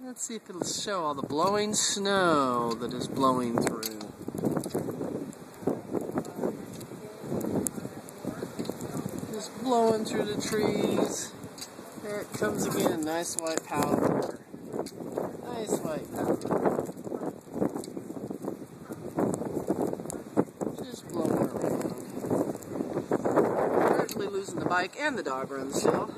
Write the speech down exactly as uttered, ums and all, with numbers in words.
Let's see if it'll show all the blowing snow that is blowing through. Just blowing through the trees. There it comes again. Nice white powder. Nice white powder. Just blowing around. Currently losing the bike and the dog runs still.